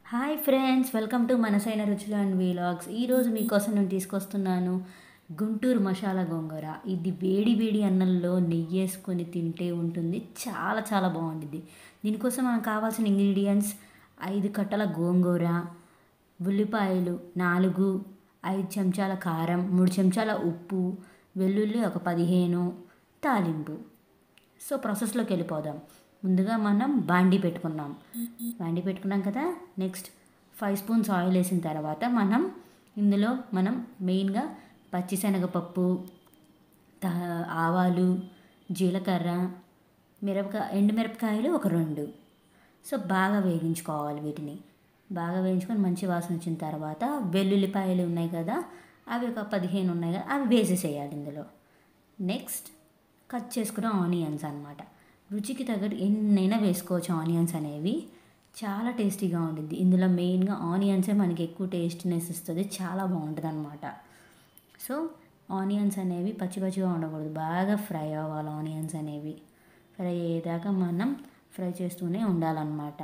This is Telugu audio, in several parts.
హాయ్ ఫ్రెండ్స్, వెల్కమ్ టు మనసైన రుచులు అండ్ వీలాగ్స్. ఈరోజు మీకోసం నేను తీసుకొస్తున్నాను గుంటూరు మసాలా గోంగూర. ఇది వేడి వేడి అన్నంలో నెయ్యి వేసుకొని తింటే ఉంటుంది, చాలా చాలా బాగుంటుంది. దీనికోసం మనకు కావాల్సిన ఇంగ్రీడియంట్స్: 5 కట్టల గోంగూర, ఉల్లిపాయలు 4, 5 చెంచాల కారం, 3 చెంచాల ఉప్పు, వెల్లుల్లి ఒక 15, తాలింపు. సో ప్రాసెస్లోకి వెళ్ళిపోదాం. ముందుగా మనం బాండీ పెట్టుకున్నాం కదా. నెక్స్ట్ 5 స్పూన్స్ ఆయిల్ వేసిన తర్వాత ఇందులో మెయిన్గా పచ్చిశనగపప్పు, ఆవాలు, జీలకర్ర, ఎండుమిరపకాయలు ఒక 2. సో బాగా వేగించుకోవాలి. వీటిని బాగా వేయించుకొని మంచి వాసన వచ్చిన తర్వాత వెల్లుల్లిపాయలు ఉన్నాయి కదా, అవి ఒక 15 ఉన్నాయి కదా, అవి వేసేసేయాలి ఇందులో. నెక్స్ట్ కట్ చేసుకున్న ఆనియన్స్ అన్నమాట. రుచికి తగ్గట్టు ఎన్నైనా వేసుకోవచ్చు. ఆనియన్స్ అనేవి చాలా టేస్టీగా ఉంటుంది. ఇందులో మెయిన్గా ఆనియన్సే మనకి ఎక్కువ టేస్ట్నెస్ ఇస్తుంది, చాలా బాగుంటుంది అనమాట. సో ఆనియన్స్ అనేవి పచ్చి పచ్చిగా ఉండకూడదు, బాగా ఫ్రై అవ్వాలి. ఆనియన్స్ అనేవి ఫ్రై అయ్యేదాకా ఫ్రై చేస్తూనే ఉండాలన్నమాట.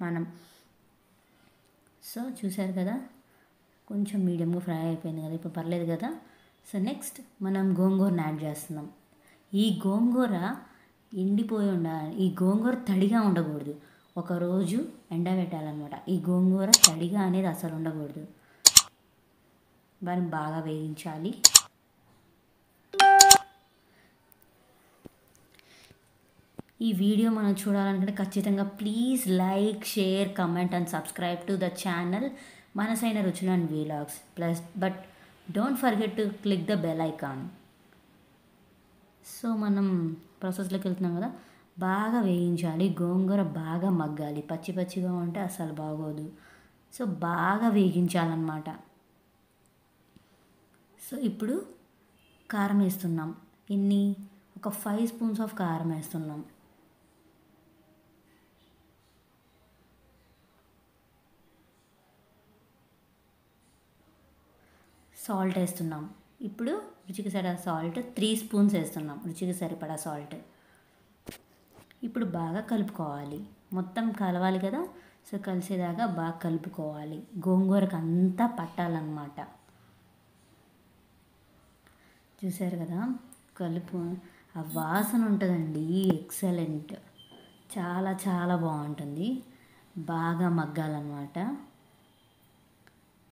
సో చూసారు కదా, కొంచెం మీడియంగా ఫ్రై అయిపోయింది కదా, ఇప్పుడు పర్లేదు కదా. సో నెక్స్ట్ గోంగూరని యాడ్ చేస్తున్నాం. ఈ గోంగూర ఎండిపోయి ఉండాలి, ఈ గోంగూర తడిగా ఉండకూడదు. ఒకరోజు ఎండబెట్టాలన్నమాట. ఈ గోంగూర తడిగా అనేది అసలు ఉండకూడదు. దాన్ని బాగా వేయించాలి. ఈ వీడియో మనం చూడాలనుకుంటే ఖచ్చితంగా please like, share, comment and subscribe to the channel Manasaina Ruchulu and vlogs. But don't forget to click the bell icon. So ప్రాసెస్లోకి వెళ్తున్నాం కదా, బాగా వేయించాలి. గోంగూర బాగా మగ్గాలి, పచ్చి పచ్చిగా ఉంటే అసలు బాగోదు. సో బాగా వేగించాలన్నమాట. సో ఇప్పుడు కారం వేస్తున్నాం. ఒక 5 స్పూన్స్ ఆఫ్ కారం వేస్తున్నాం. సాల్ట్ వేస్తున్నాం. ఇప్పుడు రుచికి సరిపడా సాల్ట్ 3 స్పూన్స్ వేస్తున్నాం, రుచికి సరిపడా సాల్ట్. ఇప్పుడు బాగా కలుపుకోవాలి, మొత్తం కలవాలి కదా. సో కలిసేదాకా బాగా కలుపుకోవాలి, గోంగూరకు అంతా పట్టాలన్నమాట. చూసారు కదా, ఆ వాసన ఉంటుందండి, ఎక్సలెంట్, చాలా చాలా బాగుంటుంది. బాగా మగ్గాలన్నమాట.